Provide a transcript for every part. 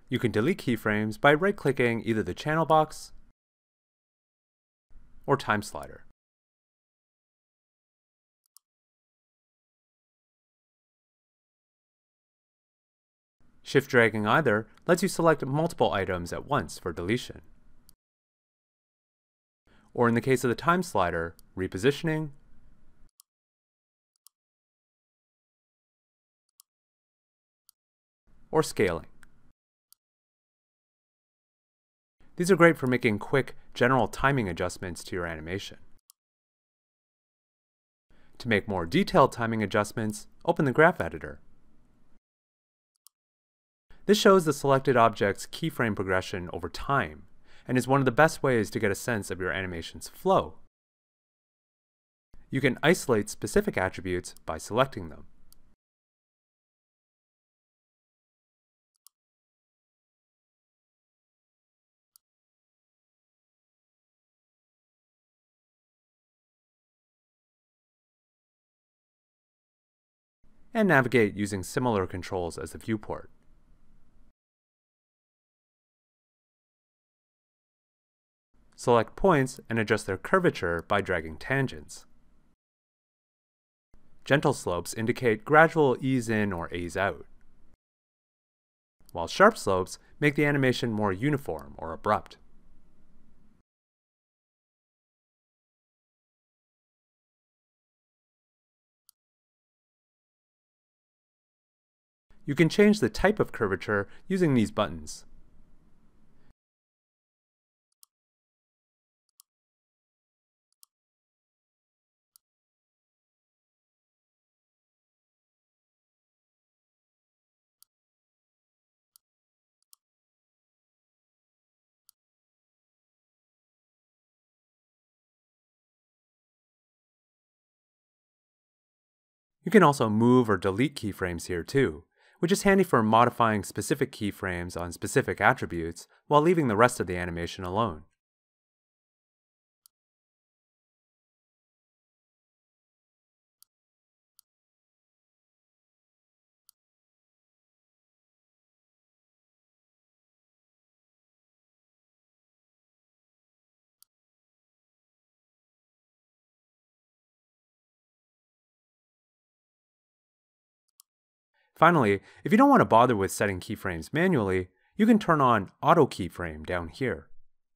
You can delete keyframes by right-clicking either the channel box or time slider. Shift dragging either lets you select multiple items at once for deletion. Or in the case of the time slider, repositioning, or scaling. These are great for making quick, general timing adjustments to your animation. To make more detailed timing adjustments, open the graph editor. This shows the selected object's keyframe progression over time, and is one of the best ways to get a sense of your animation's flow. You can isolate specific attributes by selecting them. And navigate using similar controls as the viewport. Select points and adjust their curvature by dragging tangents. Gentle slopes indicate gradual ease in or ease out, while sharp slopes make the animation more uniform or abrupt. You can change the type of curvature using these buttons. You can also move or delete keyframes here too, which is handy for modifying specific keyframes on specific attributes while leaving the rest of the animation alone. Finally, if you don't want to bother with setting keyframes manually, you can turn on Autokey Frame down here.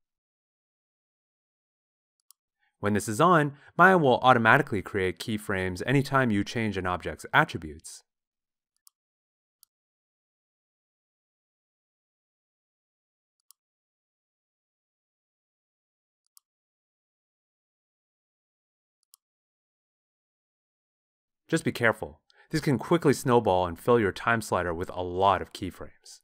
When this is on, Maya will automatically create keyframes anytime you change an object's attributes. Just be careful. This can quickly snowball and fill your time slider with a lot of keyframes.